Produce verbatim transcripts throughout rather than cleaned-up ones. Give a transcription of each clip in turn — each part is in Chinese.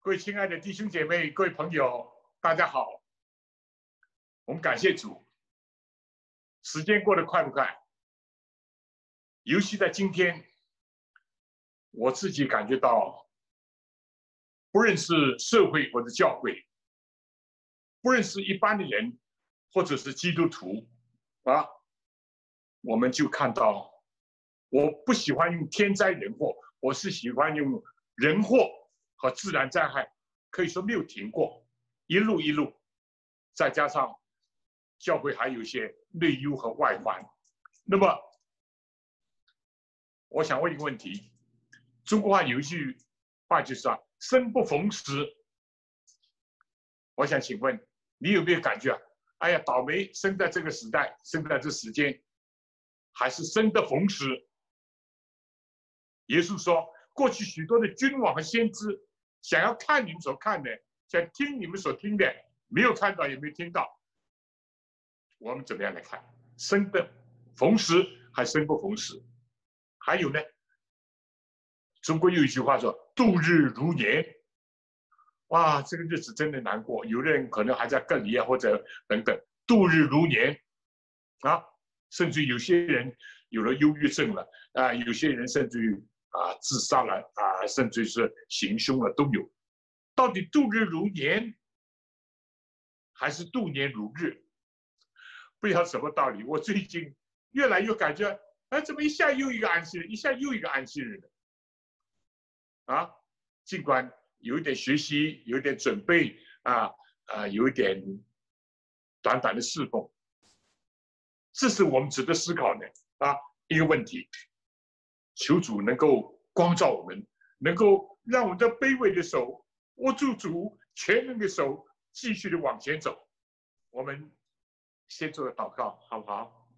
各位亲爱的弟兄姐妹、各位朋友，大家好！我们感谢主。时间过得快不快？尤其在今天，我自己感觉到，不论是社会或者教会，不论是一般的人，或者是基督徒啊，我们就看到，我不喜欢用天灾人祸，我是喜欢用人祸和自然灾害，可以说没有停过，一路一路，再加上教会还有一些内忧和外患。那么，我想问一个问题：中国话有一句话就是啊，生不逢时。我想请问你有没有感觉啊？哎呀，倒霉生在这个时代，生在这时间，还是生得逢时？耶稣说，过去许多的君王和先知想要看你们所看的，想听你们所听的，没有看到也没有听到。我们怎么样来看？生得逢时还生不逢时？还有呢，中国有一句话说度日如年。哇，这个日子真的难过，有的人可能还在隔离啊，或者等等，度日如年啊，甚至有些人有了忧郁症了啊，有些人甚至于啊自杀了啊，甚至是行凶了都有。到底度日如年还是度年如日？不知道什么道理。我最近越来越感觉，哎，怎么一下又一个安息日，一下又一个安息日呢？啊，尽管有一点学习，有一点准备啊啊，有一点短短的侍奉，这是我们值得思考的啊一个问题。求主能够光照我们，能够让我们的卑微的手握住主全能的手，继续的往前走。我们先做个祷告，好不好？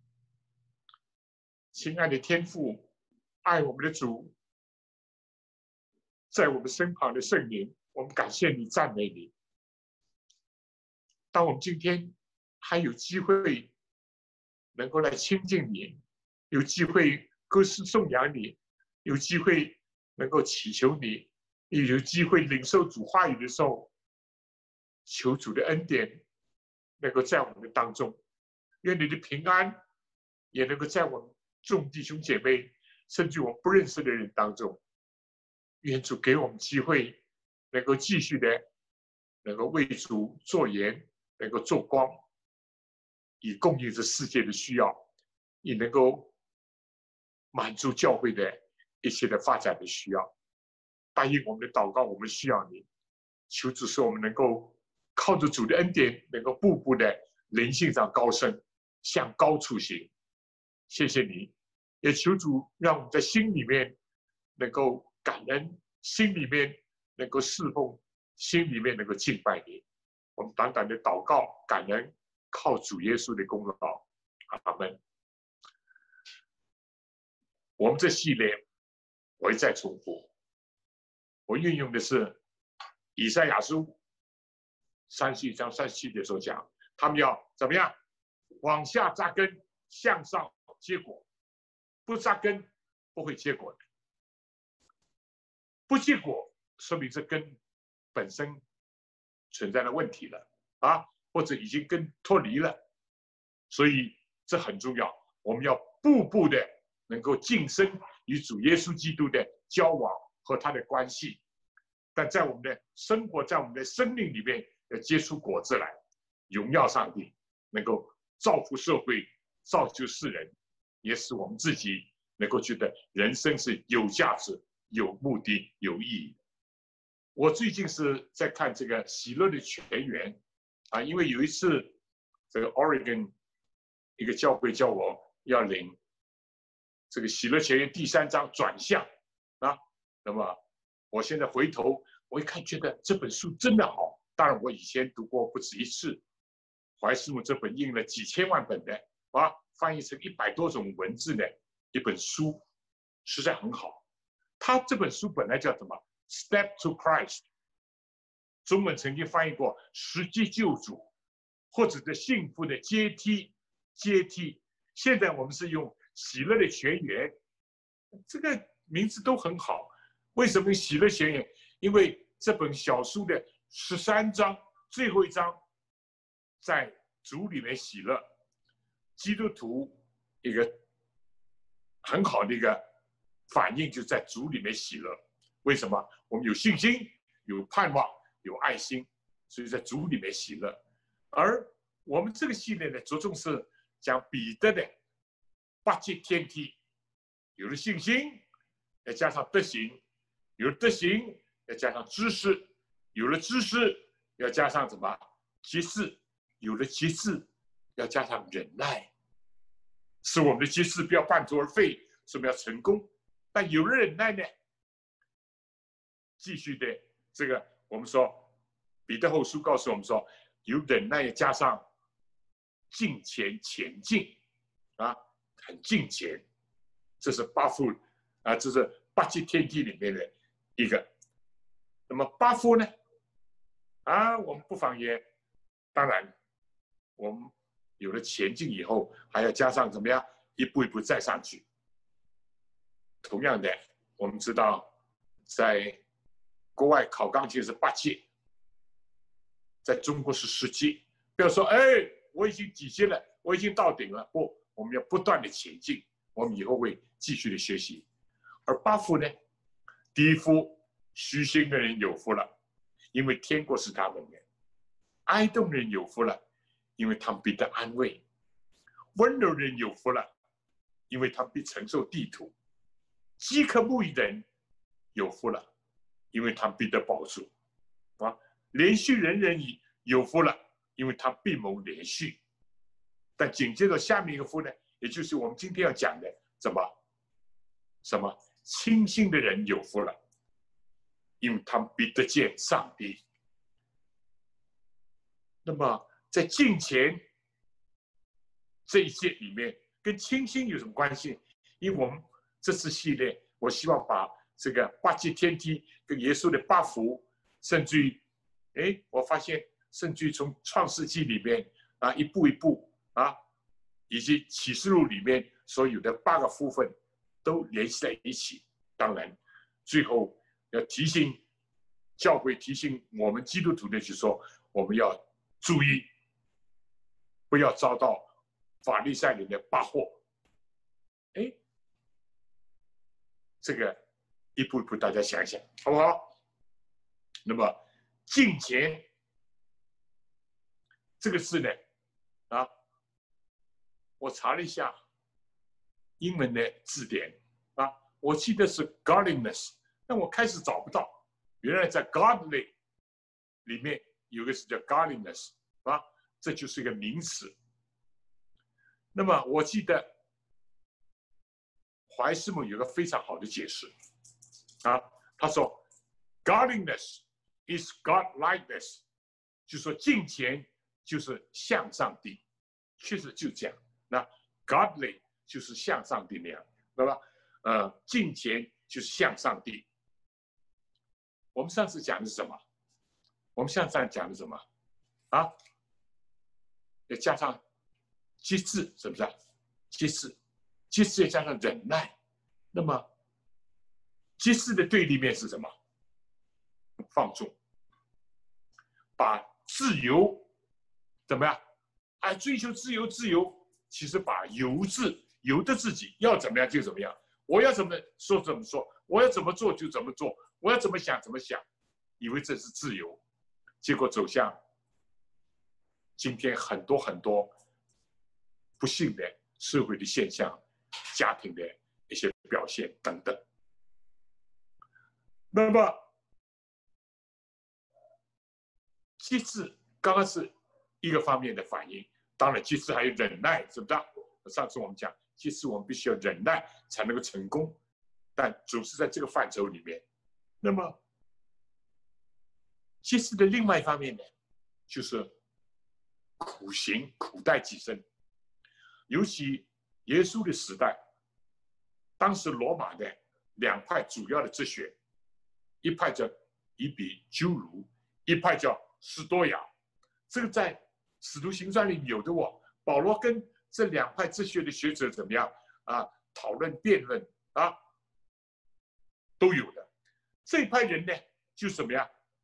亲爱的天父，爱我们的主，在我们身旁的圣灵，我们感谢你，赞美你。当我们今天还有机会能够来亲近你，有机会歌诗颂扬你，有机会能够祈求你，也有机会领受主话语的时候，求主的恩典能够在我们的当中，愿你的平安也能够在我们众弟兄姐妹，甚至我们不认识的人当中，愿主给我们机会，能够继续的能够为主做盐，能够做光，以供应这世界的需要，也能够满足教会的一些的发展的需要。答应我们的祷告，我们需要你，求主使我们能够靠着主的恩典，能够步步的灵性上高升，向高处行。谢谢你，也求主让我们在心里面能够感恩，心里面能够侍奉，心里面能够敬拜你。我们短短的祷告感恩，靠主耶稣的功劳。阿们。我们这系列我一再重复，我运用的是以赛亚书三十一章三十七节所讲，他们要怎么样往下扎根，向上结果。不扎根不会结果的，不结果说明这根本身存在的问题了啊，或者已经根脱离了，所以这很重要。我们要步步的能够晋升与主耶稣基督的交往和他的关系，但在我们的生活，在我们的生命里面要结出果子来，荣耀上帝，能够造福社会，造就世人，也使我们自己能够觉得人生是有价值、有目的、有意义的。我最近是在看这个《喜乐的泉源》啊，因为有一次这个 Oregon 一个教会叫我要领这个《喜乐泉源》第三章转向啊，那么我现在回头我一看，觉得这本书真的好。当然，我以前读过不止一次，怀师母这本印了几千万本的啊，翻译成一百多种文字的一本书，实在很好。他这本书本来叫什么 ？Step to Christ， 中文曾经翻译过“实际救主”，或者是幸福的阶梯。阶梯，现在我们是用“喜乐的泉源”，这个名字都很好。为什么喜乐泉源？因为这本小书的十三章最后一章，在主里面喜乐，基督徒一个很好的一个反应，就在主里面喜乐。为什么？我们有信心，有盼望，有爱心，所以在主里面喜乐。而我们这个系列呢，着重是讲彼得的八节天梯，有了信心，再加上德行；有了德行，要加上知识；有了知识，要加上什么？节制；有了节制，要加上忍耐，使我们的节制不要半途而废，使我们要成功。但有了忍耐呢，继续的这个，我们说彼得后书告诉我们说，有忍耐加上进前前进啊，很进前，这是八福啊，这是八节天梯里面的一个。那么八福呢？啊，我们不妨也，当然，我们有了前进以后，还要加上怎么样，一步一步再上去。同样的，我们知道，在国外考钢琴是八节，在中国是十节。不要说，哎，我已经几节了，我已经到顶了。不，我们要不断的前进，我们以后会继续的学习。而八福呢？第一福，虚心的人有福了，因为天国是他们的；哀痛的人有福了，因为他们必得安慰；温柔的人有福了，因为他们必承受地土；饥渴慕义的人有福了，因为他们必得饱足。啊，连续人人有福了，因为他必蒙连续。但紧接着下面一个福呢，也就是我们今天要讲的，怎么什么清心的人有福了，因为他们必得见上帝。那么在敬虔这一节里面，跟清心有什么关系？因为我们这次系列，我希望把这个八节天梯跟耶稣的八福，甚至于，哎，我发现甚至于从创世纪里面啊，一步一步啊，以及启示录里面所有的八个福分，都联系在一起。当然，最后要提醒教会，提醒我们基督徒的，就是说，我们要注意，不要遭到法利赛人的八祸。哎，这个一步一步大家想想，好不好？那么敬虔这个字呢，啊，我查了一下英文的字典啊，我记得是 godliness， 但我开始找不到，原来在 godly 里面有个是叫 godliness 啊，这就是一个名词。那么我记得怀斯姆有个非常好的解释啊，他说 godliness is godlikeness， 就说敬虔就是像上帝，确实就这样。那 godly 就是像上帝那样，对吧？呃，敬虔就是像上帝。我们上次讲的是什么？我们上次讲的是什么？啊，要加上节制，是不是？节制，节制要加上忍耐。那么，节制的对立面是什么？放纵。把自由怎么样？哎，追求自由，自由，其实把由自由的自己要怎么样就怎么样，我要怎么说怎么说，我要怎么做就怎么做，我要怎么想怎么想，以为这是自由，结果走向今天很多很多不幸的社会的现象，家庭的一些表现等等。那么节制刚刚是一个方面的反应，当然节制还有忍耐，是不是？上次我们讲节制，我们必须要忍耐才能够成功，但总是在这个范畴里面。那么节制的另外一方面呢，就是苦行，苦待己身。尤其耶稣的时代，当时罗马的两派主要的哲学，一派叫以比鸠鲁，一派叫斯多亚。这个在《使徒行传》里有的哦。保罗跟这两派哲学的学者怎么样啊？讨论辩论啊，都有的。这一派人呢，就什么呀？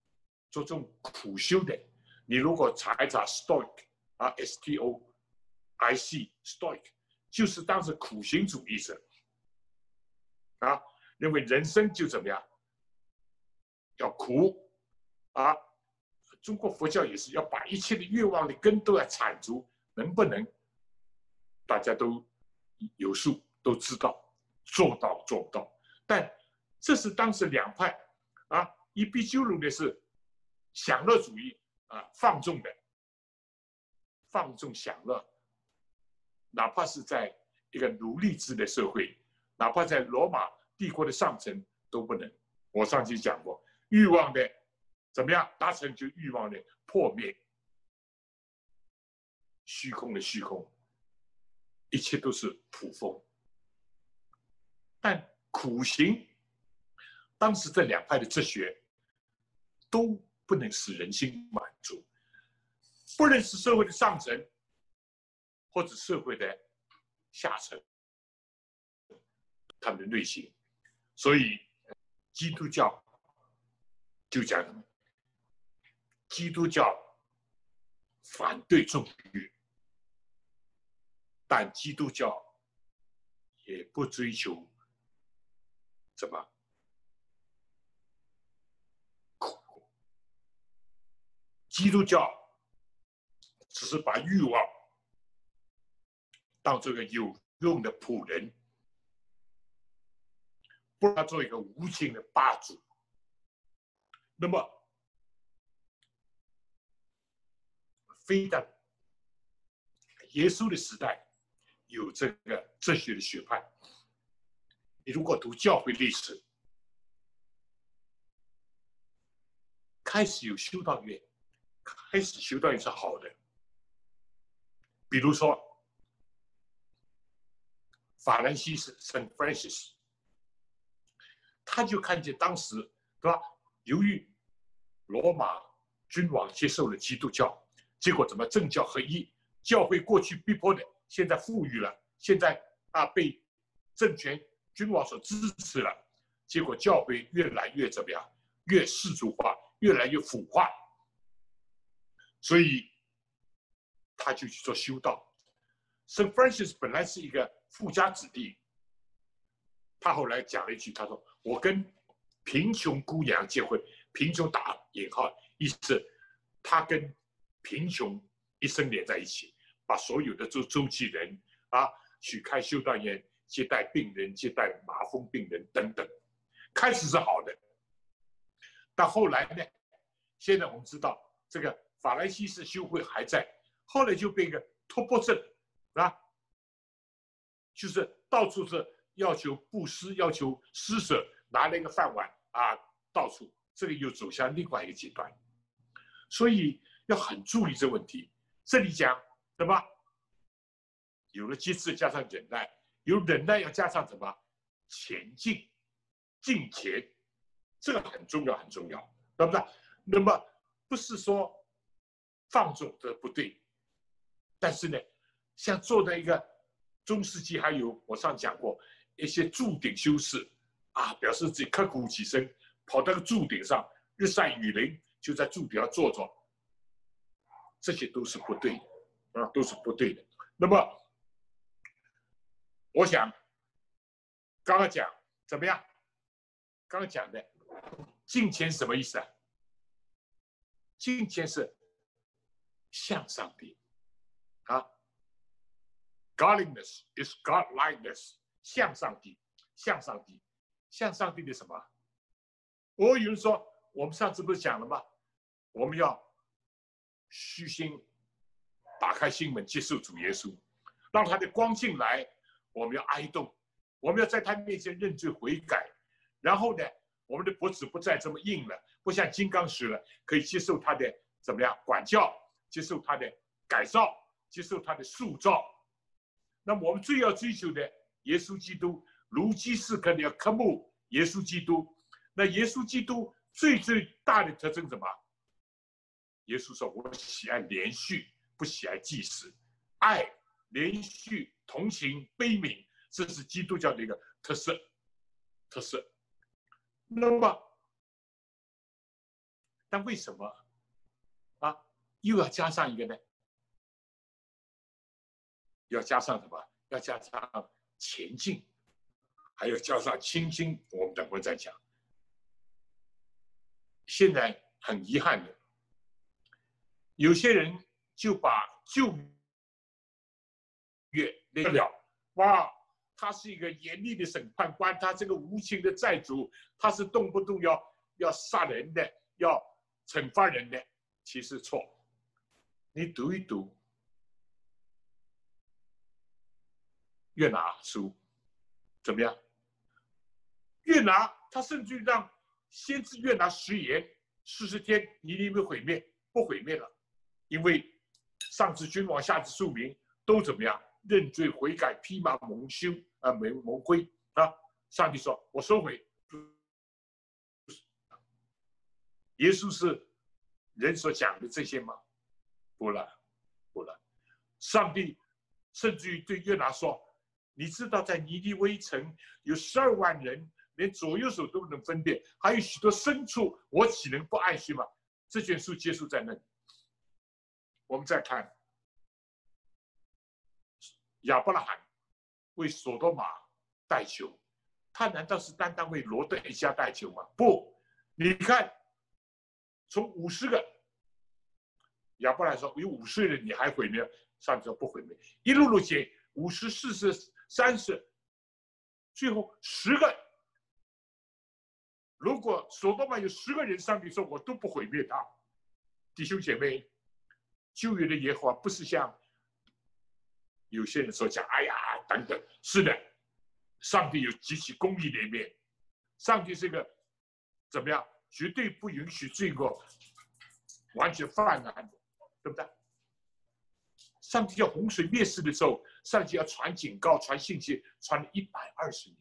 做这种苦修的。你如果查一查 Stoic 啊 ，S T O I C Stoic， 就是当时苦行主义者啊，认为人生就怎么样，要苦啊。中国佛教也是要把一切的欲望的根都要铲除，能不能？大家都有数，都知道做到做不到。但这是当时两派啊，一比鸠鲁的是享乐主义啊，放纵的，放纵享乐，哪怕是在一个奴隶制的社会，哪怕在罗马帝国的上层都不能。我上期讲过，欲望的怎么样达成就欲望的破灭，虚空的虚空，一切都是普风。但苦行，当时这两派的哲学都不能使人心满足，不论是社会的上层或者社会的下层，他们的内心。所以基督教就讲什么？基督教反对纵欲，但基督教也不追求什么苦。基督教只是把欲望当这个有用的仆人，不让它做一个无情的霸主。那么非但耶稣的时代有这个哲学的学派，你如果读教会历史，开始有修道院，开始修道院是好的。比如说法兰西斯 Saint Francis， 他就看见当时对吧？由于罗马君王接受了基督教，结果怎么政教合一？教会过去逼迫的，现在富裕了，现在啊被政权君王所支持了，结果教会越来越怎么样？越世俗化，越来越腐化，所以他就去做修道。Saint Francis 本来是一个富家子弟，他后来讲了一句，他说：“我跟贫穷姑娘结婚。”贫穷打引号，意思他跟贫穷一生连在一起，把所有的周周济人啊，去开修道院，接待病人，接待麻风病人等等。开始是好的，但后来呢？现在我们知道，这个法兰西斯修会还在，后来就变个托钵症啊，就是到处是要求布施，要求施舍，拿了一个饭碗啊，到处。这个又走向另外一个阶段，所以要很注意这个问题。这里讲什么？有了节制加上忍耐，有忍耐要加上什么？前进、进前，这个很重要，很重要，对不对？那么不是说放纵这不对，但是呢，像做的一个中世纪，还有我上讲过一些柱顶修士啊，表示自己刻苦己身。跑到个柱顶上，日晒雨淋，就在柱顶上坐着，这些都是不对的啊，都是不对的。那么，我想刚刚讲怎么样？刚刚讲的敬虔什么意思啊？敬虔是向上帝啊 ，Godliness is Godlikeness， 向上帝，向上帝，向上帝的什么？我有人说，我们上次不是讲了吗？我们要虚心打开心门，接受主耶稣，让他的光进来。我们要哀动，我们要在他面前认罪悔改。然后呢，我们的脖子不再这么硬了，不像金刚石了，可以接受他的怎么样管教，接受他的改造，接受他的塑造。那么我们最要追求的，耶稣基督如饥似渴的要渴慕耶稣基督。那耶稣基督最最大的特征什么？耶稣说：“我喜爱连续，不喜爱祭祀。爱、连续、同情、悲悯，这是基督教的一个特色。特色。那么， 但为什么啊又要加上一个呢？要加上什么？要加上前进，还要加上亲近。我们等会再讲。现在很遗憾的，有些人就把旧约那了，哇，他是一个严厉的审判官，他这个无情的债主，他是动不动要要杀人的，要惩罚人的。其实错，你读一读约拿书，怎么样？约拿他甚至让先知约拿食言，四十天尼尼微毁灭，不毁灭了，因为上至君王，下至庶民都怎么样？认罪悔改，披麻蒙羞啊，蒙蒙灰啊！上帝说：“我收回。”耶稣是人所讲的这些吗？不了，不了。上帝甚至于对约拿说：“你知道，在尼尼微城有十二万人，连左右手都不能分辨，还有许多牲畜，我岂能不爱惜吗？”这卷书结束在那里。我们再看亚伯拉罕为所多玛代求，他难道是单单为罗德一家代求吗？不，你看，从五十个，亚伯拉罕说有五十人，你还毁灭？上帝说不毁灭，一路路减，五十、四十、三十，最后十个。如果所多玛有十个人，上帝说我都不毁灭他。弟兄姐妹，旧约的耶和华不是像有些人所讲，哎呀，等等，是的，上帝有极其公义的一面，上帝是个怎么样，绝对不允许罪恶完全泛滥的，对不对？上帝要洪水灭世的时候，上帝要传警告、传信息，传了一百二十年。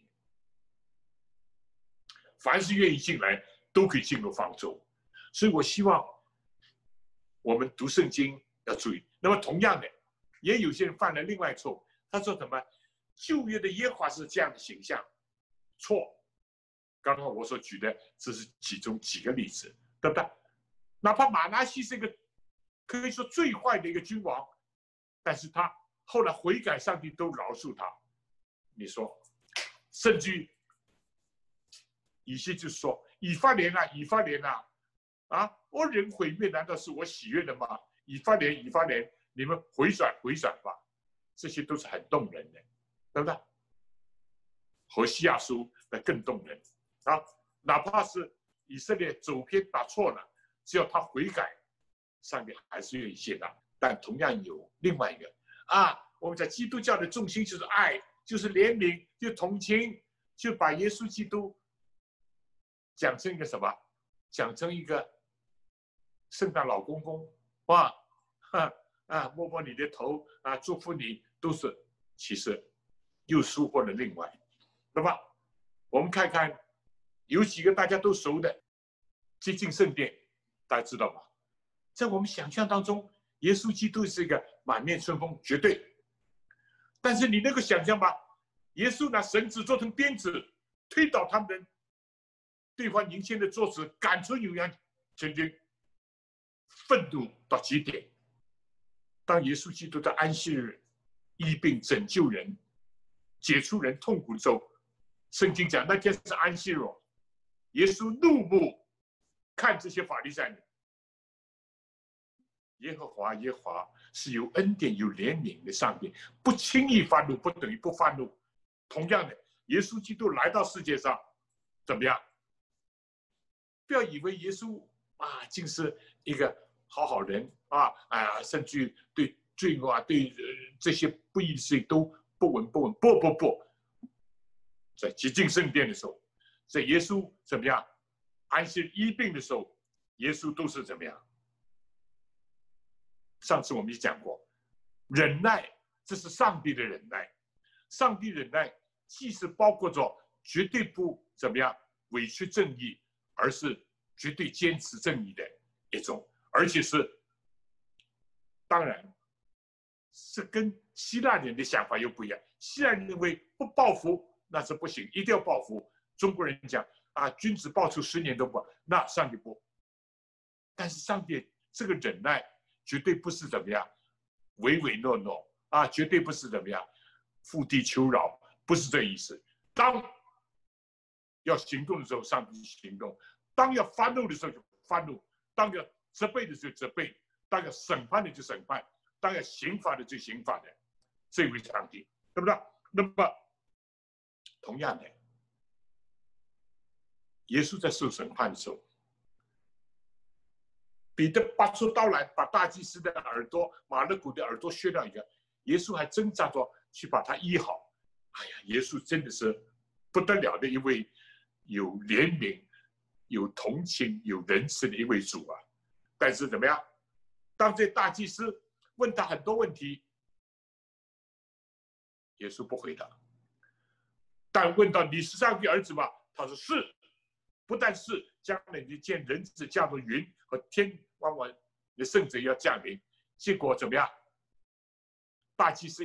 凡是愿意进来，都可以进入方舟。所以我希望我们读圣经要注意。那么同样的，也有些人犯了另外错误，他说什么？旧约的耶和华是这样的形象，错。刚刚我所举的这是其中几个例子，对不对？哪怕马拿西是一个可以说最坏的一个君王，但是他后来悔改，上帝都饶恕他。你说，甚至于以西就说：“以法莲啊，以法莲啊，啊，恶人毁灭难道是我喜悦的吗？以法莲，以法莲，你们回转回转吧。”这些都是很动人的，对不对？何西阿书那更动人啊！哪怕是以色列走偏打错了，只要他悔改，上帝还是愿意接纳。但同样有另外一个啊，我们在基督教的重心就是爱，就是怜悯，就同情，就把耶稣基督讲成一个什么？讲成一个圣诞老公公，哇，哈啊，摸摸你的头啊，祝福你，都是其实又疏忽了另外。那么我们看看有几个大家都熟的接近圣殿，大家知道吗？在我们想象当中，耶稣基督是一个满面春风，绝对。但是你能够想象吗？耶稣拿绳子做成鞭子，推倒他们的对方年轻的桌子，赶出牛羊，曾经愤怒到极点。当耶稣基督在安息日医病拯救人、解除人痛苦的时候，圣经讲那天是安息日，耶稣怒目看这些法利赛人。耶和华，耶和华是有恩典、有怜悯的上帝，不轻易发怒，不等于不发怒。同样的，耶稣基督来到世界上，怎么样？不要以为耶稣啊，竟是一个好好人啊啊，甚至于对罪恶啊、对、呃、这些不义的事情都不闻不问。不不不，在接近圣殿的时候，在耶稣怎么样安息医病的时候，耶稣都是怎么样？上次我们也讲过，忍耐，这是上帝的忍耐。上帝忍耐既是包括着绝对不怎么样委屈正义，而是绝对坚持正义的一种，而且是当然是跟希腊人的想法又不一样。希腊人认为不报复那是不行，一定要报复。中国人讲啊，君子报仇十年都不，那上帝不。 但是上帝这个忍耐绝对不是怎么样唯唯诺诺啊，绝对不是怎么样伏地求饶，不是这意思。当要行动的时候，上帝行动；当要发怒的时候就发怒；当要责备的时候责备；当要审判的就审判；当要刑罚的就刑罚的。这位上帝，对不对？那么同样的，耶稣在受审判的时候，彼得拔出刀来，把大祭司的耳朵、马勒古的耳朵削掉一个，耶稣还挣扎着去把他医好。哎呀，耶稣真的是不得了的一位有怜悯、有同情、有仁慈的一位主啊！但是怎么样？当这大祭司问他很多问题，耶稣不回答。但问到你是上帝儿子吗？他说是。不但是，将来你见人子降入云和天往往的圣者要降临。结果怎么样？大祭司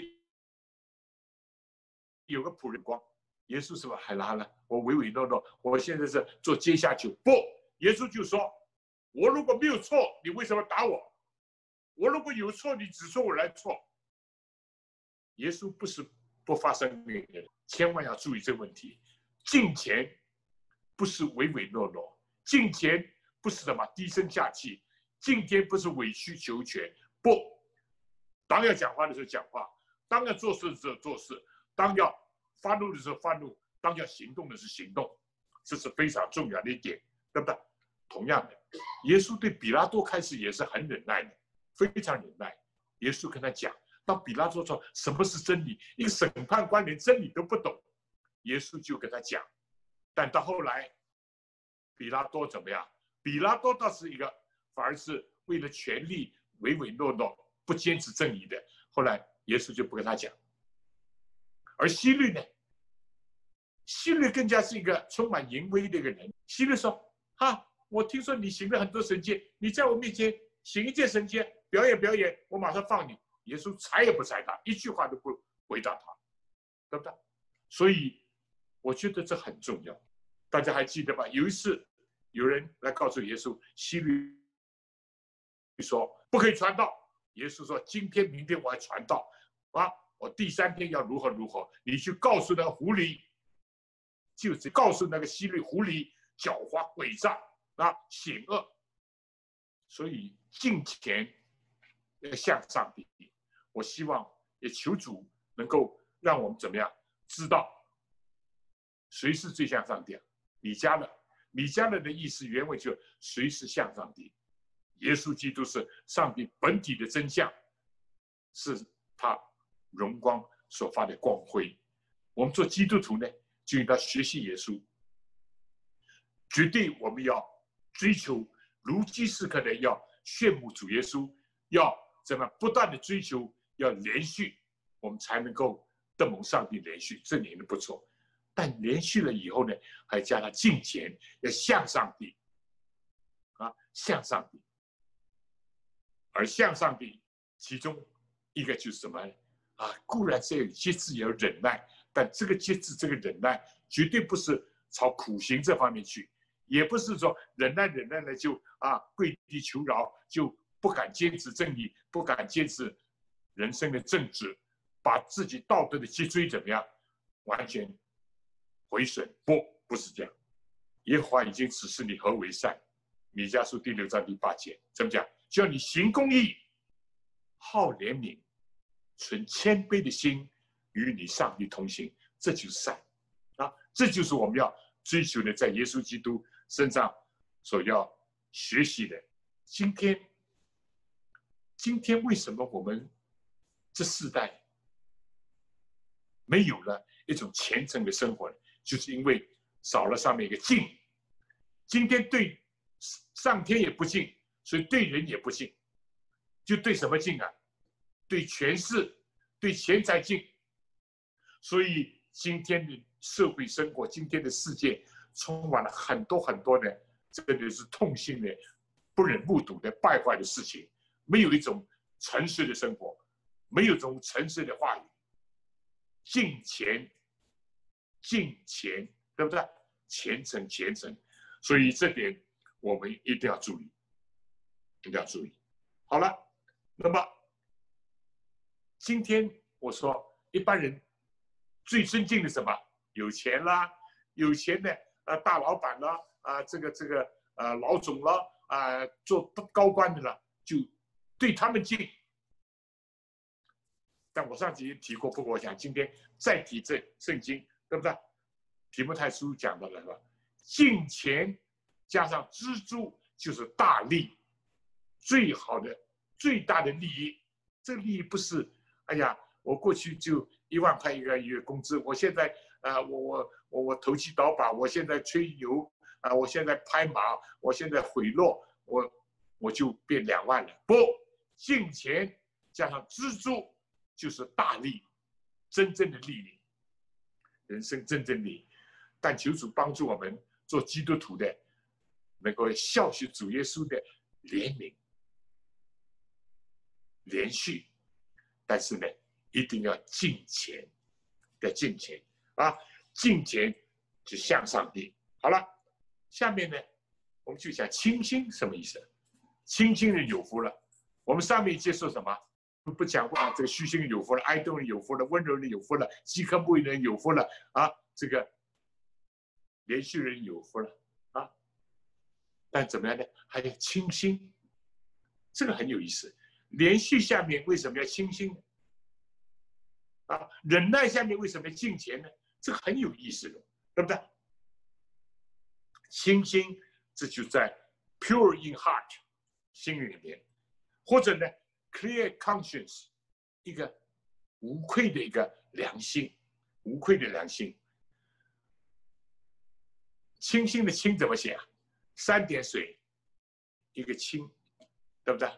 有个仆人光，耶稣是吧？海拉了，我唯唯诺诺，我现在是做阶下囚。不，耶稣就说：我如果没有错，你为什么打我？我如果有错，你指出我来错。耶稣不是不发生命的，千万要注意这个问题。敬虔不是唯唯诺诺，敬虔不是什么低声下气，敬虔不是委曲求全。不，当要讲话的时候讲话，当要做事的时候做事，当要发怒的时候发怒，当要行动的是行动，这是非常重要的一点，对不对？同样的，耶稣对比拉多开始也是很忍耐的，非常忍耐。耶稣跟他讲，当比拉多说什么是真理，一个审判官连真理都不懂，耶稣就跟他讲。但到后来，比拉多怎么样？比拉多倒是一个，反而是为了权力唯唯诺诺，不坚持正义的。后来耶稣就不跟他讲。而希律呢？希律更加是一个充满淫威的一个人。希律说：“哈，我听说你行了很多神迹，你在我面前行一件神迹，表演表演，我马上放你。”耶稣睬也不睬他，一句话都不回答他，对不对？所以我觉得这很重要。大家还记得吧？有一次有人来告诉耶稣，希律说不可以传道。耶稣说：“今天、明天我还传道啊！我第三天要如何如何。”你去告诉那个狐狸，就是告诉那个希律狐狸狡猾诡诈啊，险恶。所以敬虔要向上帝。我希望也求主能够让我们怎么样知道谁是最像上帝啊？米迦勒，米迦勒的意思原文就谁是像上帝？耶稣基督是上帝本体的真相，是他荣光所发的光辉。我们做基督徒呢，就应该学习耶稣，绝对我们要追求如饥似渴的要炫目主耶稣，要怎么不断的追求，要连续，我们才能够得蒙上帝连续，这年的不错。但连续了以后呢，还加上敬虔，要向上帝啊，向上帝。而向上帝，其中一个就是什么啊？固然是有节制，也有忍耐，但这个节制、这个忍耐，绝对不是朝苦行这方面去，也不是说忍耐忍耐了就啊跪地求饶，就不敢坚持正义，不敢坚持人生的正直，把自己道德的脊椎怎么样完全毁损。不，不是这样。耶和华已经指示你何为善。米迦书第六章第八节怎么讲？叫你行公义，好怜悯，存谦卑的心，与你上帝同行，这就是善啊！这就是我们要追求的，在耶稣基督身上所要学习的。今天，今天为什么我们这世代没有了一种虔诚的生活呢？就是因为少了上面一个敬。今天对上天也不敬，所以对人也不敬，就对什么敬啊？对权势、对钱财敬。所以今天的社会生活，今天的世界充满了很多很多的，这个是痛心的、不忍目睹的败坏的事情。没有一种诚实的生活，没有一种诚实的话语，敬虔、敬虔，对不对？虔诚、虔诚。所以这点我们一定要注意。 一定要注意。好了，那么今天我说一般人最尊敬的什么？有钱啦，有钱的呃大老板啦，啊、呃、这个这个呃老总啦，啊、呃、做高官的了，就对他们敬。但我上集也提过，不过我想今天再提这圣经，对不对？提摩太书讲到了是吧？敬钱加上知足就是大利，最好的最大的利益。这个利益不是哎呀，我过去就一万块一个月工资，我现在呃我我我我投机倒把，我现在吹牛啊、呃，我现在拍马，我现在贿赂，我我就变两万了。不，敬钱加上知足就是大利，真正的利益，人生真正利益。但求主帮助我们做基督徒的，能够效学主耶稣的怜悯、连续，但是呢，一定要敬虔，要敬虔啊！敬虔就向上帝。好了，下面呢，我们就讲清心什么意思？清心人有福了。我们上面一节说什么？不讲过啊，这个虚心人有福了，哀痛人有福了，温柔人有福了，饥渴慕义人有福了啊！这个连续人有福了啊！但怎么样呢？还要清心，这个很有意思。连续下面为什么要清心呢？啊，忍耐下面为什么要敬虔呢？这个很有意思的，对不对？清心，这就在 pure in heart 心里面，或者呢 clear conscience 一个无愧的一个良心，无愧的良心。清心的清怎么写啊？三点水，一个清，对不对？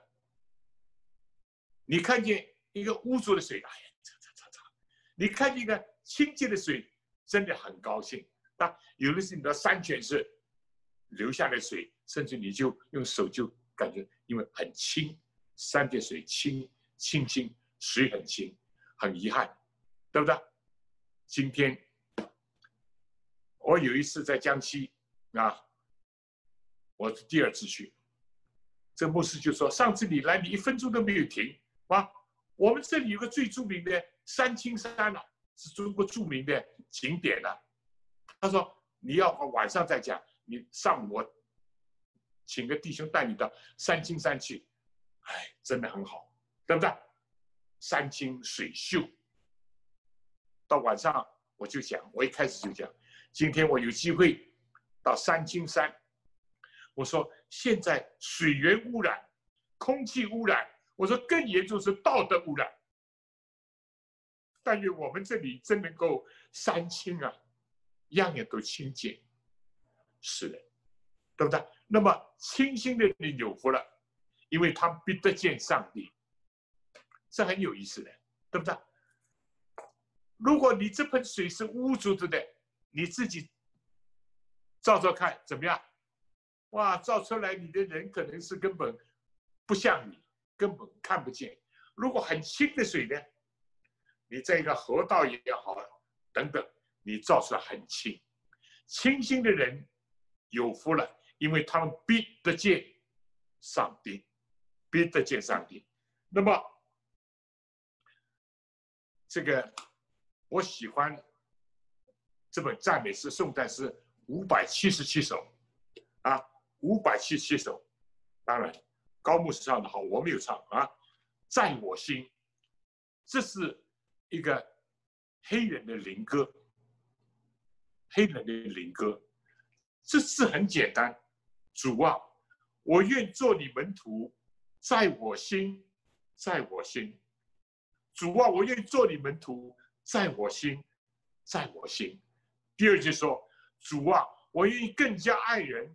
你看见一个污浊的水，哎呀，擦擦擦擦！你看见一个清洁的水，真的很高兴。那有的是你的山泉是流下的水，甚至你就用手就感觉，因为很清，三点水清清清，水很清，很遗憾，对不对？今天我有一次在江西啊，我是第二次去，这牧师就说：上次你来，你一分钟都没有停啊！我们这里有个最著名的三清山啊，是中国著名的景点啊。他说你要晚上再讲，你上午我请个弟兄带你到三清山去，哎，真的很好，对不对？山清水秀。到晚上我就讲，我一开始就讲，今天我有机会到三清山，我说现在水源污染、空气污染，我说更严重是道德污染。但愿我们这里真能够三清啊，样样都清洁。是的，对不对？那么清心的人有福了，因为他们必得见上帝。这很有意思的，对不对？如果你这盆水是污浊的，你自己照照看怎么样？哇，照出来你的人可能是根本不像你，根本看不见。如果很清的水呢，你在一个河道也好，等等，你照出来很清。清心的人有福了，因为他们必得见上帝，必得见上帝。那么这个我喜欢这本赞美诗颂赞诗五百七十七首啊，五百七十七首。当然高牧师唱的好，我没有唱啊。在我心，这是一个黑人的灵歌，黑人的灵歌。这字很简单，主啊，我愿做你门徒，在我心，在我心。主啊，我愿做你门徒，在我心，在我心。第二句说，主啊，我愿意更加爱人，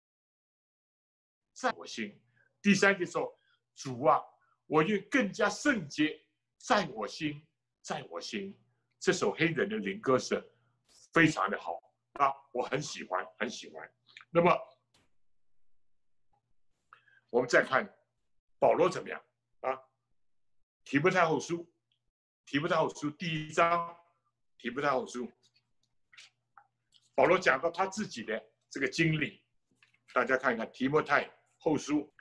在我心。第三句说，主啊，我愿更加圣洁，在我心，在我心。这首黑人的灵歌是非常的好啊，我很喜欢，很喜欢。那么我们再看保罗怎么样啊？提摩太后书，提摩太后书第一章，提摩太后书，保罗讲到他自己的这个经历，大家看一看提摩太后书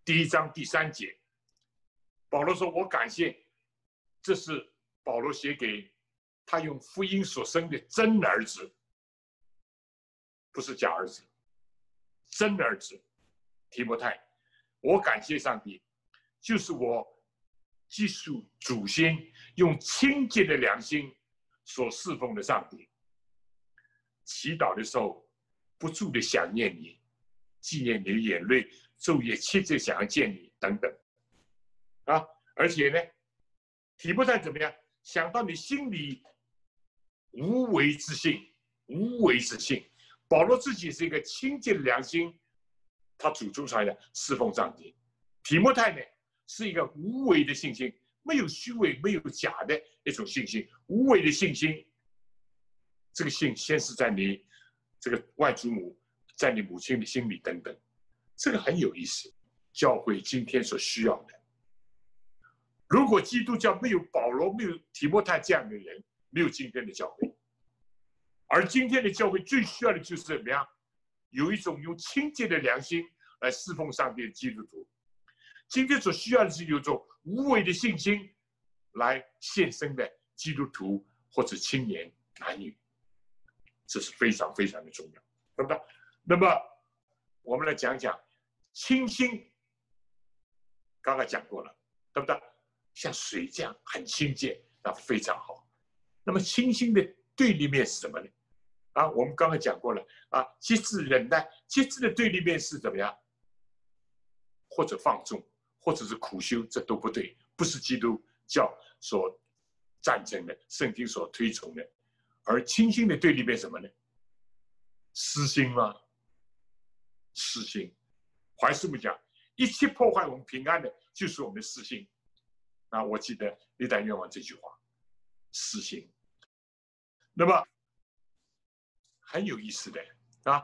第一章第三节，保罗说：“我感谢，这是保罗写给他用福音所生的真儿子，不是假儿子，真儿子提摩太。我感谢上帝，就是我记述祖先用清洁的良心所侍奉的上帝。祈祷的时候，不住的想念你，纪念你的眼泪，昼夜切切想要见你等等。啊，而且呢，提摩太怎么样？想到你心里无为之性，无为之性。保罗自己是一个清洁的良心，他主出来的侍奉上帝。提摩太呢，是一个无为的信心，没有虚伪，没有假的一种信心，无为的信心。这个信先是在你这个外祖母，在你母亲的心里等等，这个很有意思。教会今天所需要的，如果基督教没有保罗、没有提摩太这样的人，没有今天的教会。而今天的教会最需要的就是怎么样？有一种用清洁的良心来侍奉上帝的基督徒。今天所需要的是有一种无为的信心来献身的基督徒或者青年男女，这是非常非常的重要，对不对？那么我们来讲讲清心，刚刚讲过了，对不对？像水这样很清洁，那非常好。那么清心的对立面是什么呢？啊，我们刚刚讲过了啊，节制忍耐，节制的对立面是怎么样？或者放纵，或者是苦修，这都不对，不是基督教所赞成的，圣经所推崇的。而清心的对立面什么呢？私心吗？私心。怀师母讲，一切破坏我们平安的，就是我们的私心。啊，我记得历代愿望这句话，私心。那么很有意思的啊，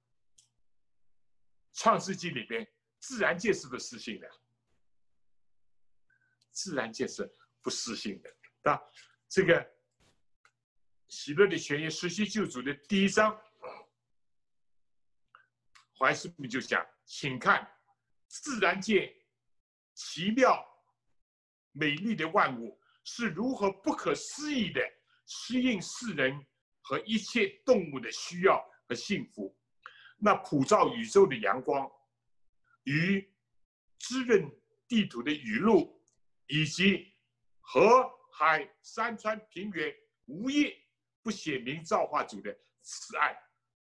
创世纪里边，自然界是不是私心的？自然界是不私心的啊。这个喜乐的泉源实习救主的第一章，怀师母就讲，请看自然界奇妙美丽的万物是如何不可思议的适应世人和一切动物的需要和幸福。那普照宇宙的阳光，与滋润地土的雨露，以及河海山川平原，无一不显明造化主的慈爱。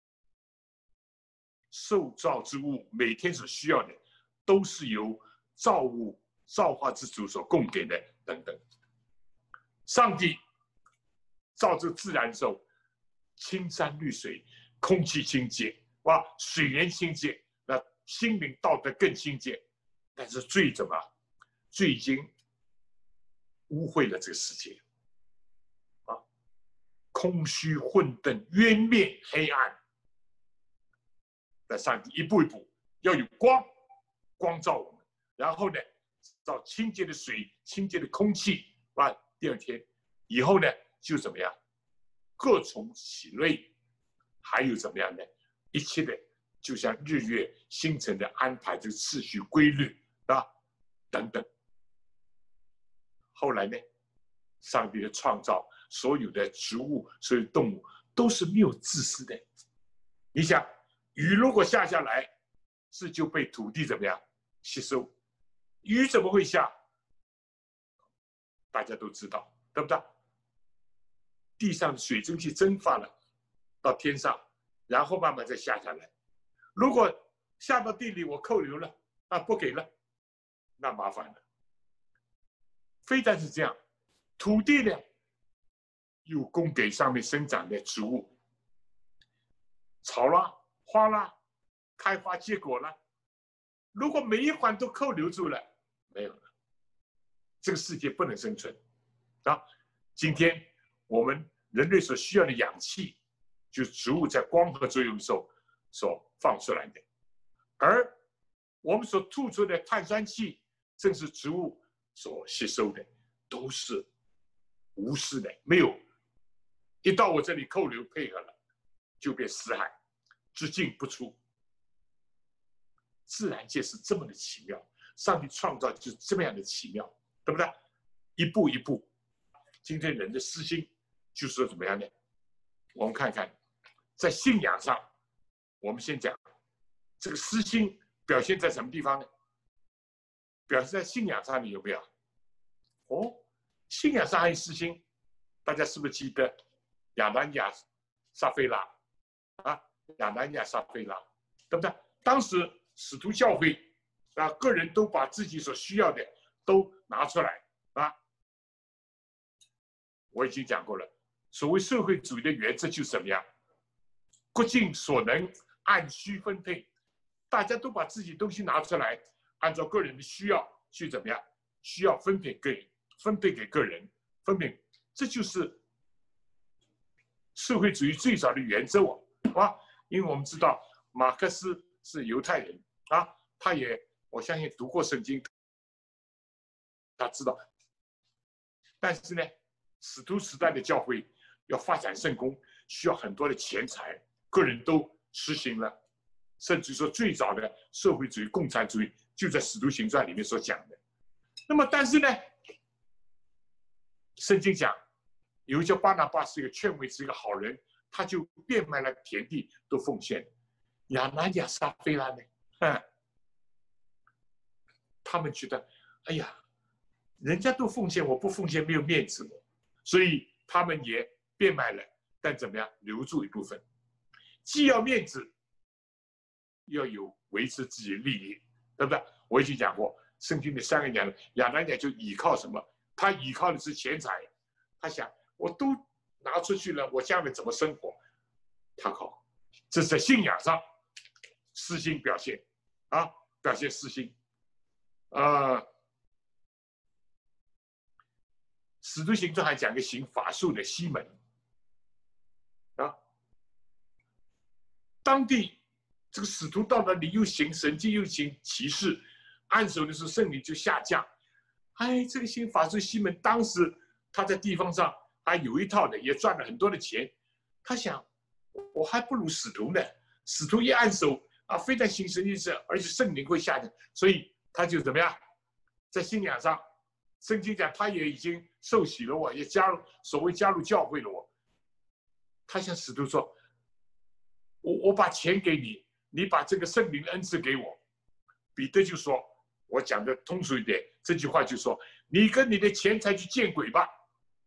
受造之物每天所需要的，都是由造物造化之主所供给的等等。上帝造这自然的时候，青山绿水，空气清洁，哇，水源清洁，那心灵道德更清洁。但是罪怎么？罪已经污秽了这个世界，啊，空虚混沌，渊面黑暗。但上帝一步一步要有光，光照我们，然后呢，造清洁的水、清洁的空气，啊，第二天以后呢，就怎么样？各从其类，还有怎么样呢？一切的就像日月星辰的安排，这个次序规律啊，等等。后来呢，上帝的创造，所有的植物、所有的动物都是没有自私的。你想，雨如果下下来，是就被土地怎么样吸收？雨怎么会下？大家都知道，对不对？地上的水蒸气蒸发了，到天上，然后慢慢再下下来。如果下到地里，我扣留了啊，不给了，那麻烦了。非但是这样，土地呢，又供给上面生长的植物，草啦、花啦，开花结果了。如果每一环都扣留住了，没有了，这个世界不能生存啊！今天我们人类所需要的氧气，就是植物在光合作用的时候所放出来的，而我们所吐出的碳酸气，正是植物所吸收的，都是无私的，没有一到我这里扣留配合了，就变死海，只进不出。自然界是这么的奇妙， 上帝创造就是这么样的奇妙，对不对？一步一步，今天人的私心就是说怎么样呢？我们看看，在信仰上，我们先讲这个私心表现在什么地方呢？表现在信仰上，你有没有？哦，信仰上还有私心，大家是不是记得亚南亚、撒非拉啊？亚南亚、撒非拉，对不对？当时使徒教会啊，个人都把自己所需要的都拿出来啊。我已经讲过了，所谓社会主义的原则就是什么样？各尽所能，按需分配，大家都把自己东西拿出来，按照个人的需要去怎么样？需要分配给分配给个人，分配，这就是社会主义最早的原则哦，啊，因为我们知道马克思是犹太人啊，他也我相信读过圣经，他知道。但是呢，使徒时代的教会要发展圣工，需要很多的钱财，个人都实行了，甚至说最早的社会主义、共产主义就在《使徒行传》里面所讲的。那么，但是呢，圣经讲，有一叫巴拿巴是一个劝慰，是一个好人，他就变卖了田地，都奉献。亚拿亚、撒非拉呢？嗯，他们觉得，哎呀，人家都奉献，我不奉献没有面子，所以他们也变卖了，但怎么样，留住一部分，既要面子，要有维持自己的利益，对不对？我已经讲过，圣经的三个年，亚拿亚就依靠什么？他依靠的是钱财，他想我都拿出去了，我将来怎么生活？他靠，这是在信仰上私心表现啊，表现私心。呃，使徒行传还讲个行法术的西门啊，当地这个使徒到那里又行神迹又行奇事，按手的时候圣灵就下降。哎，这个行法术西门当时他在地方上还有一套的，也赚了很多的钱。他想，我还不如使徒呢。使徒一按手啊，非但行神迹事，而且圣灵会下降，所以他就怎么样，在信仰上，圣经讲他也已经受洗了，我也加入所谓加入教会了我。他向使徒说：“我我把钱给你，你把这个圣灵的恩赐给我。”彼得就说：“我讲的通俗一点，这句话就说，你跟你的钱财去见鬼吧。”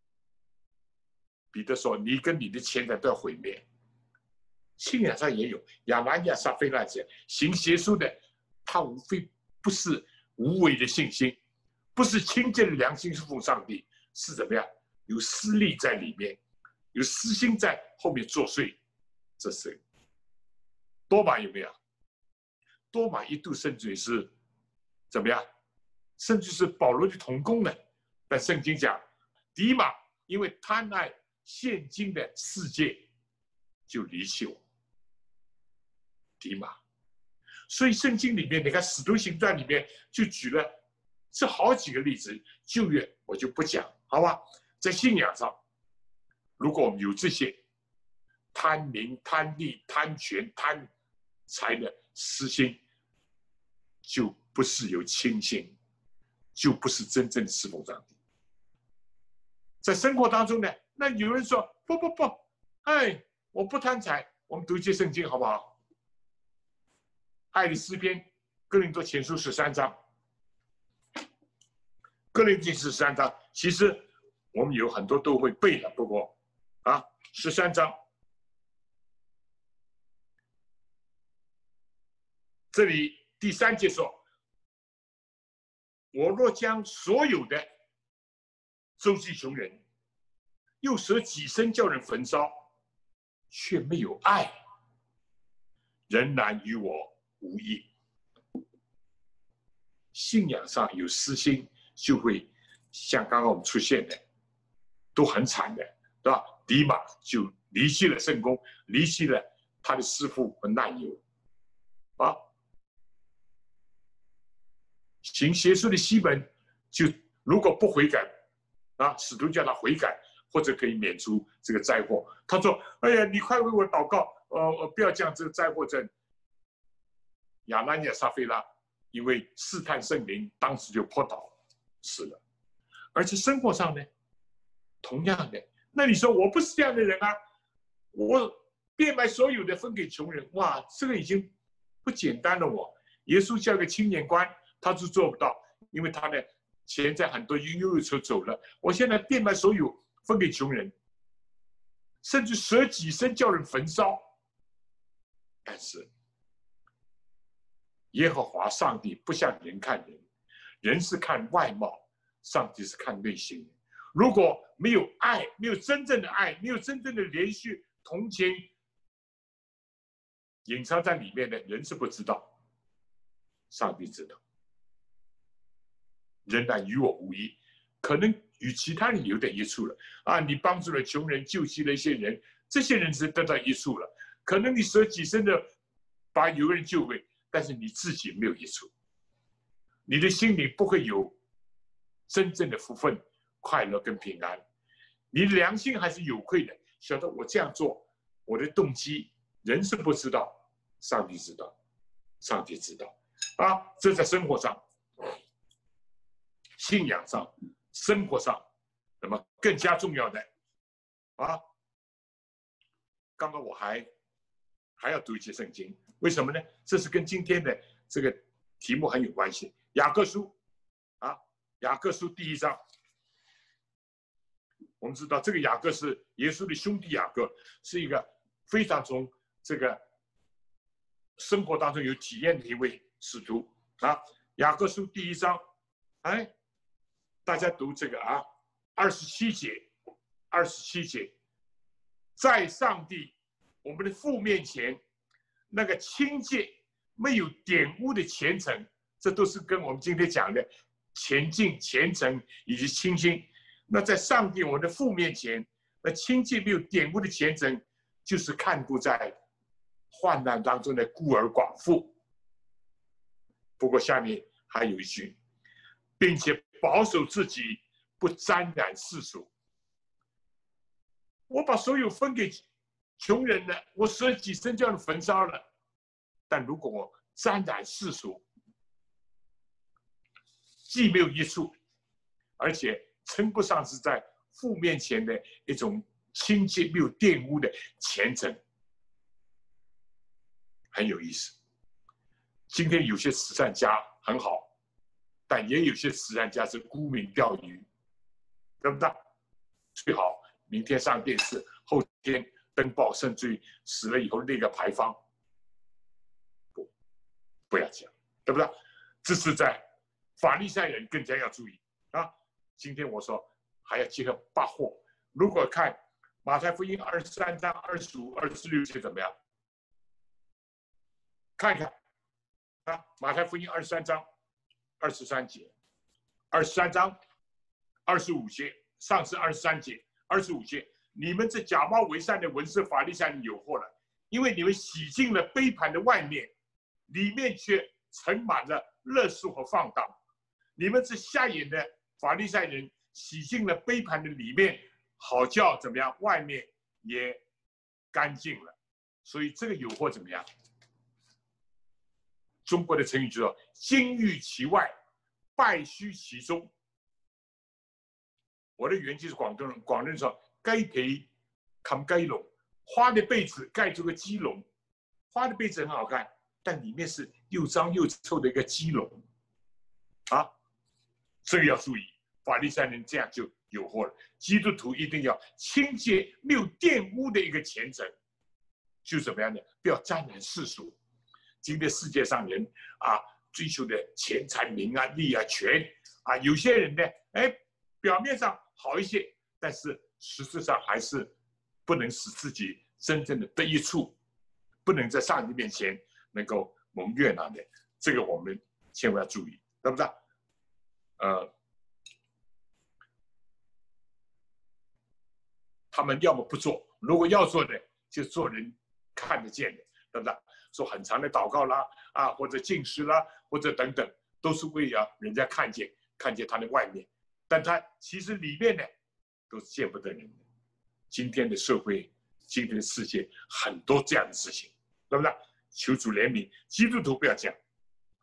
彼得说：“你跟你的钱财都要毁灭。”信仰上也有亚拿亚、撒非拉这样行邪术的，他无非不是无为的信心，不是亲近的良心侍奉上帝，是怎么样？有私利在里面，有私心在后面作祟。这是多马有没有？多马一度甚至是怎么样？甚至是保罗的同工呢？但圣经讲，迪马因为贪爱现今的世界，就离弃我。迪马，所以圣经里面，你看《使徒行传》里面就举了这好几个例子。旧约我就不讲，好吧？在信仰上，如果我们有这些贪名、贪利、贪权、贪财的私心，就不是有清心，就不是真正的侍奉上帝。在生活当中呢，那有人说不不不，哎，我不贪财。我们读一些圣经好不好？爱的诗篇，哥林多前书十三章，哥林多前书十三章，其实我们有很多都会背的，不过啊，十三章这里第三节说：“我若将所有的周济穷人，又舍己身叫人焚烧，却没有爱，仍然与我无益。”信仰上有私心，就会像刚刚我们出现的，都很惨的，对吧？迪马就离弃了圣工，离弃了他的师父和难友，啊，行邪术的西门，就如果不悔改，啊，使徒叫他悔改，或者可以免除这个灾祸。他说：“哎呀，你快为我祷告，呃，不要降这个灾祸症。”亚拿尼亚、撒非拉因为试探圣灵，当时就扑倒死了。而且生活上呢，同样的，那你说我不是这样的人啊，我变卖所有的分给穷人，哇，这个已经不简单了我。耶稣叫个青年官，他就做不到，因为他的钱在很多悠悠车走了。我现在变卖所有分给穷人，甚至舍己身叫人焚烧。但是耶和华上帝不像人看人，人是看外貌，上帝是看内心。如果没有爱，没有真正的爱，没有真正的连续同情隐藏在里面的人是不知道，上帝知道。人乃与我无益，可能与其他人有点益处了啊！你帮助了穷人，救济了一些人，这些人是得到益处了。可能你舍己身的把有个人救回，但是你自己没有益处，你的心里不会有真正的福分、快乐跟平安。你的良心还是有愧的，晓得我这样做，我的动机人是不知道，上帝知道，上帝知道啊！这在生活上、信仰上、生活上，那么更加重要的啊！刚刚我还还要读一些圣经，为什么呢？这是跟今天的这个题目很有关系。雅各书啊，雅各书第一章。我们知道这个雅各是耶稣的兄弟，雅各是一个非常从这个生活当中有体验的一位使徒啊。雅各书第一章，哎，大家读这个啊，二十七节，二十七节，在上帝我们的父面前，那个清洁没有玷污的虔诚，这都是跟我们今天讲的前进、虔诚以及清心。那在上帝我们的父面前，那清洁没有玷污的虔诚，就是看顾在患难当中的孤儿寡妇。不过下面还有一句，并且保守自己不沾染世俗。我把所有分给穷人的，我舍己身叫人焚烧了。但如果我沾染世俗，既没有益处，而且称不上是在父面前的一种清洁没有玷污的虔诚。很有意思。今天有些慈善家很好，但也有些慈善家是沽名钓誉，对不对？最好明天上电视，后天登报，甚至于死了以后那个牌坊，不，不要讲，对不对？这是在法利赛人更加要注意啊。今天我说还要结合八货。如果看马太福音二十三章二十五、二十六节怎么样？看一看啊，马太福音二十三章二十三节，二十三章二十五节，上次二十三节、二十五节，你们这假冒为善的文士法利赛人有祸了，因为你们洗净了杯盘的外面，里面却盛满了勒索和放荡。你们这瞎眼的法利赛人洗净了杯盘的里面，好叫怎么样？外面也干净了。所以这个有祸怎么样？中国的成语就说“金玉其外，败絮其中”。我的原句是广东人，广东人说“鸡皮冚雞籠”，花的被子盖住个鸡笼，花的被子很好看，但里面是又脏又臭的一个鸡笼啊！这个要注意，法利赛人这样就有祸了。基督徒一定要清洁、没有玷污的一个虔诚，就怎么样呢？不要沾染世俗。今天世界上人啊，追求的钱财、名啊、利啊、权啊，有些人呢，哎，表面上好一些，但是实质上还是不能使自己真正的得益处，不能在上帝面前能够蒙悦纳的，这个我们千万要注意，对不对？呃，他们要么不做，如果要做的，就做人看得见的，对不对？做很长的祷告啦，啊，或者禁食啦，或者等等，都是为了人家看见，看见他的外面，但他其实里面呢，都是见不得人的。今天的社会，今天的世界，很多这样的事情，对不对？求主怜悯，基督徒不要这样。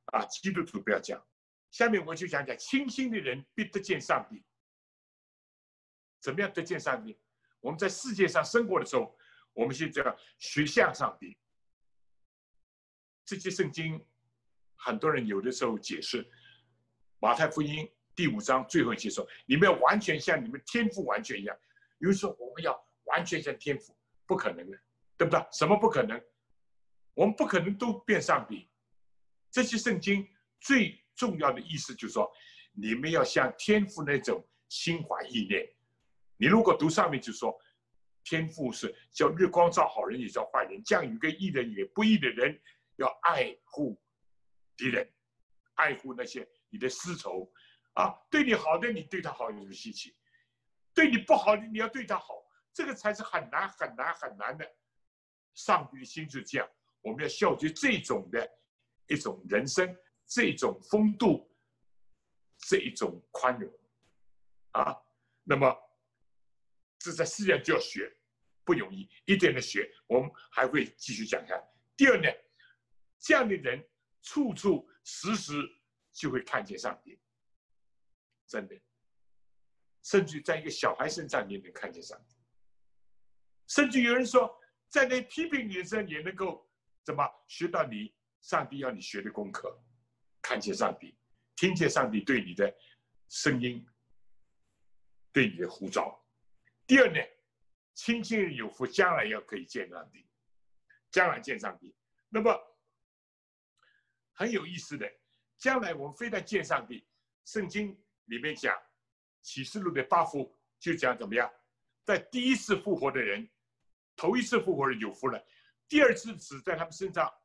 啊，基督徒不要讲。下面我就讲讲清心的人必得见上帝。怎么样得见上帝？我们在世界上生活的时候，我们现在要学像上帝。这些圣经，很多人有的时候解释，马太福音第五章最后一节说：“你们要完全像你们天父完全一样。”有人说我们要完全像天父，不可能的，对不对？什么不可能？我们不可能都变上帝。这些圣经最重要的意思就是说，你们要像天父那种心怀意念。你如果读上面就说，天父是叫日光照好人也照坏人，降雨给义人也不义的人，要爱护敌人，爱护那些你的私仇啊，对你好的你对他好有什么稀奇？对你不好的你要对他好，这个才是很难很难很难的。上帝的心就是这样，我们要效法这种的一种人生，这种风度，这一种宽容啊。那么这在世界就要学，不容易，一点的学。我们还会继续讲下。第二呢，这样的人处处时时就会看见上帝，真的，甚至在一个小孩身上也能看见上帝。甚至有人说，在那批评你的时候，也能够怎么学到你上帝要你学的功课，看见上帝，听见上帝对你的声音，对你的呼召。第二呢，亲近人有福，将来要可以见上帝，将来见上帝。那么很有意思的，将来我们非但见上帝，圣经里面讲启示录的八福就讲怎么样，在第一次复活的人，头一次复活的人有福了，第二次死在他们身上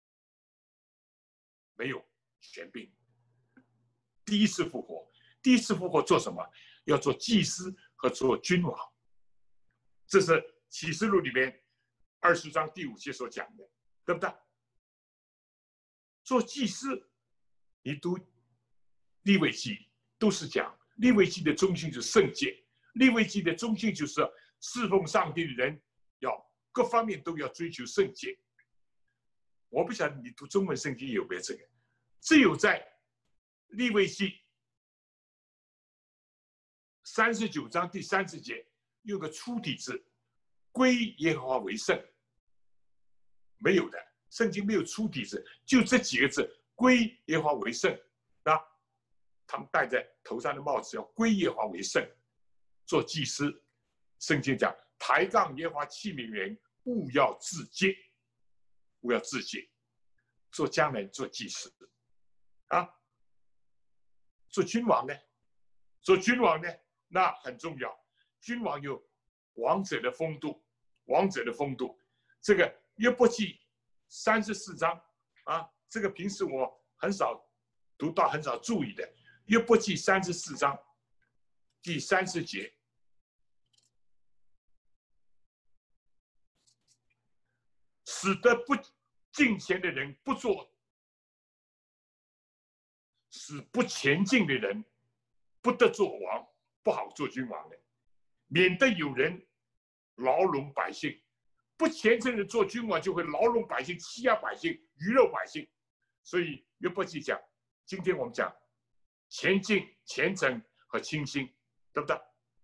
没有权柄。第一次复活，第一次复活做什么？要做祭司和做君王。这是启示录里面二十章第五节所讲的，对不对？做祭司，你读利未记都是讲利未记的中心就是圣洁，利未记的中心就是侍奉上帝的人要各方面都要追求圣洁。我不晓得你读中文圣经有没有这个，只有在利未记三十九章第三十节用个粗体字，归耶和华为圣，没有的，圣经没有粗体字，就这几个字，归耶和华为圣啊。他们戴在头上的帽子要归耶和华为圣，做祭司。圣经讲，抬杠耶和华器皿人，务要自戒，务要自戒。做将来做祭司啊，做君王呢？做君王呢？那很重要。君王有王者的风度，王者的风度。这个约伯记三十四章啊，这个平时我很少读到，很少注意的。约伯记三十四章第三十节，使得不敬虔的人不做，使不前进的人不得做王，不好做君王的，免得有人牢笼百姓。不虔诚的做君王就会牢笼百姓，欺压百姓，鱼肉百姓。所以约伯记讲，今天我们讲前进、虔诚和清心，对不对？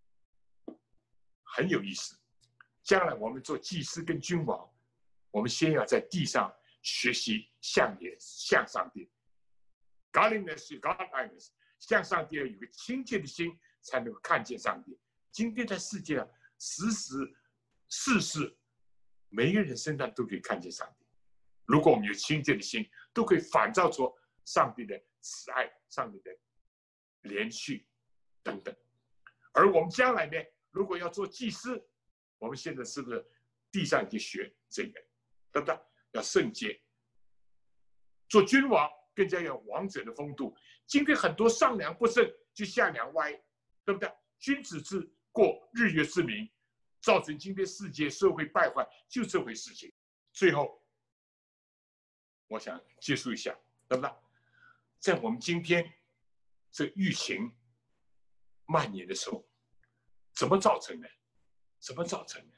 很有意思。将来我们做祭司跟君王，我们先要在地上学习向也向上帝 ，godliness 是 godliness， 向上帝要有个亲切的心，才能够看见上帝。今天在世界上，时时事事，每一个人身上都可以看见上帝。如果我们有亲切的心，都可以反照出上帝的慈爱、上帝的连续等等。而我们将来呢，如果要做祭司，我们现在是不是地上就学这个，对不对？要圣洁。做君王更加要王者的风度。今天很多上梁不正，就下梁歪，对不对？君子之过，日月之明，造成今天世界社会败坏，就这回事情。最后，我想结束一下，对不对？在我们今天这疫情蔓延的时候，怎么造成的？怎么造成的？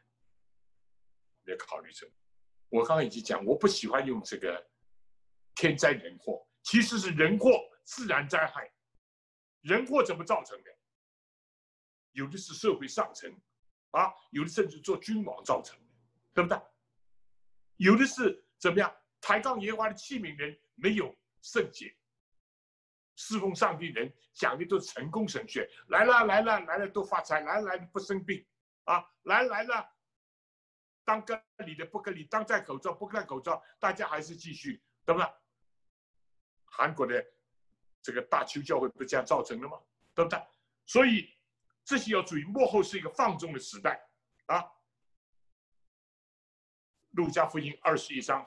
要考虑这个。我刚刚已经讲，我不喜欢用这个天灾人祸， 其实是人祸、自然灾害。人祸怎么造成的？有的是社会上层啊，有的甚至做君王造成的，对不对？有的是怎么样？抬杠耶和华的器皿人没有圣洁，侍奉上帝人讲的都是成功神学，来了来了来了都发财，来了来了不生病啊，来了来了当割礼的不割礼，当戴口罩不戴口罩，大家还是继续，对不对？韩国的这个大邱教会不这样造成的吗？对不对？所以这些要注意，末后是一个放纵的时代啊。路加福音二十一章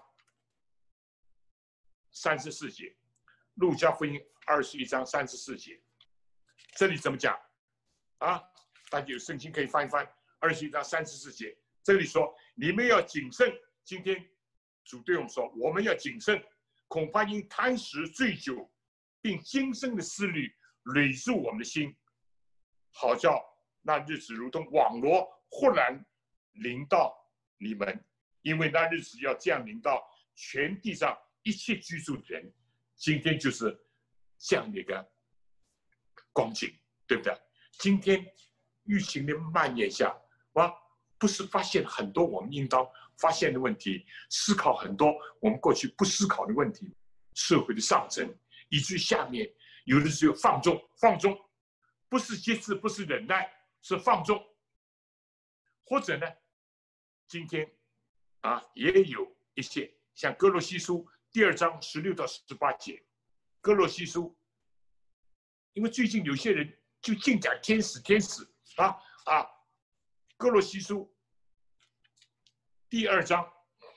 三十四节，路加福音二十一章三十四节，这里怎么讲啊？大家有圣经可以翻一翻，二十一章三十四节，这里说你们要谨慎。今天主对我们说，我们要谨慎，恐怕因贪食、醉酒，并今生的思虑累住我们的心，好叫那日子如同网罗忽然临到你们。因为那日子要降临到全地上一切居住的人，今天就是这样的一个光景，对不对？今天疫情的蔓延下，啊，不是发现很多我们应当发现的问题，思考很多我们过去不思考的问题，社会的上升，以至于下面有的时候放纵，放纵不是节制，不是忍耐，是放纵，或者呢，今天。啊，也有一些像哥罗西书第二章十六到十八节，哥罗西书，因为最近有些人就净讲天使，天使啊啊，哥罗西书第二章，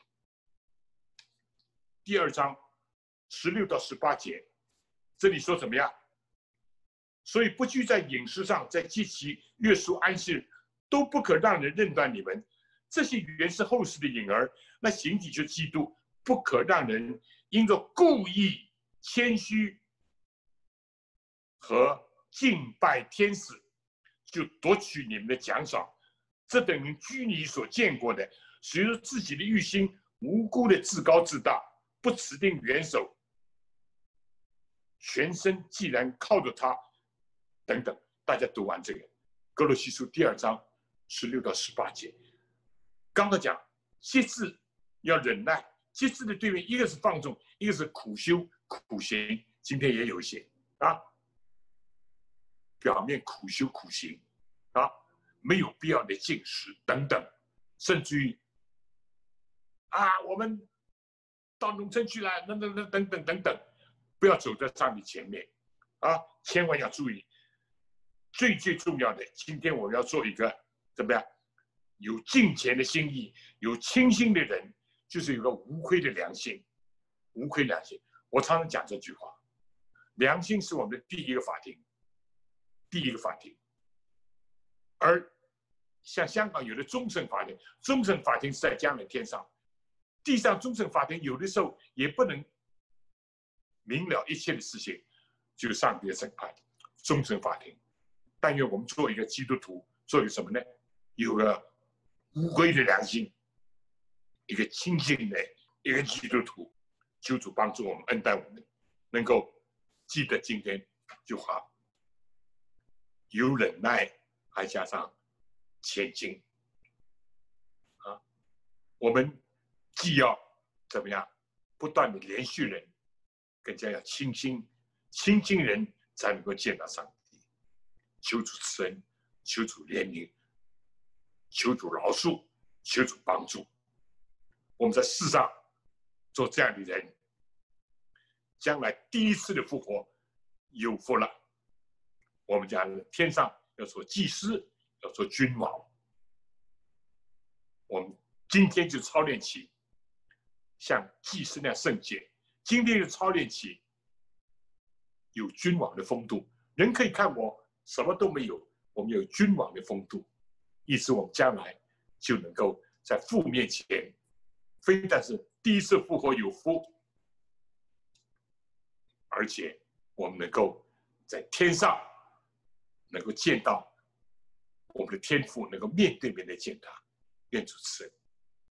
第二章十六到十八节，这里说怎么样？所以不拘在饮食上，在祭期、月数、安息日，都不可让人认断你们。这些原是后世的影儿，那形体就是基督，不可让人因着故意谦虚和敬拜天使，就夺取你们的奖赏。这等于居你所见过的，随着自己的欲心，无辜的自高自大，不持定元首，全身既然靠着他，等等。大家读完这个，哥罗西书第二章十六到十八节。刚刚讲节制要忍耐，节制的对面一个是放纵，一个是苦修苦行。今天也有一些啊，表面苦修苦行啊，没有必要的进食等等，甚至于啊，我们到农村去了，等等等等等等等，不要走在上帝前面啊，千万要注意。最最重要的，今天我要做一个怎么样？有敬虔的心意，有清心的人，就是有个无愧的良心。无愧良心，我常常讲这句话：良心是我们的第一个法庭，第一个法庭。而像香港有的终审法庭，终审法庭是在将来天上，地上终审法庭有的时候也不能明了一切的事情，就是上帝的审判。终审法庭，但愿我们做一个基督徒，做一个什么呢？有个无愧的良心，一个清净的一个基督徒，求主帮助我们，恩待我们，能够记得今天就好，有忍耐，还加上前进啊！我们既要怎么样，不断的连续人，更加要清心，清净人才能够见到上帝。求主慈恩，求主怜悯。求主饶恕，求主帮助。我们在世上做这样的人，将来第一次的复活有福了。我们讲天上要做祭司，要做君王。我们今天就操练起像祭司那样圣洁，今天就操练起有君王的风度。人可以看我什么都没有，我们有君王的风度。意思我们将来就能够在父面前，非但是第一次复活有福，而且我们能够在天上能够见到我们的天父，能够面对面的见他。愿主慈恩。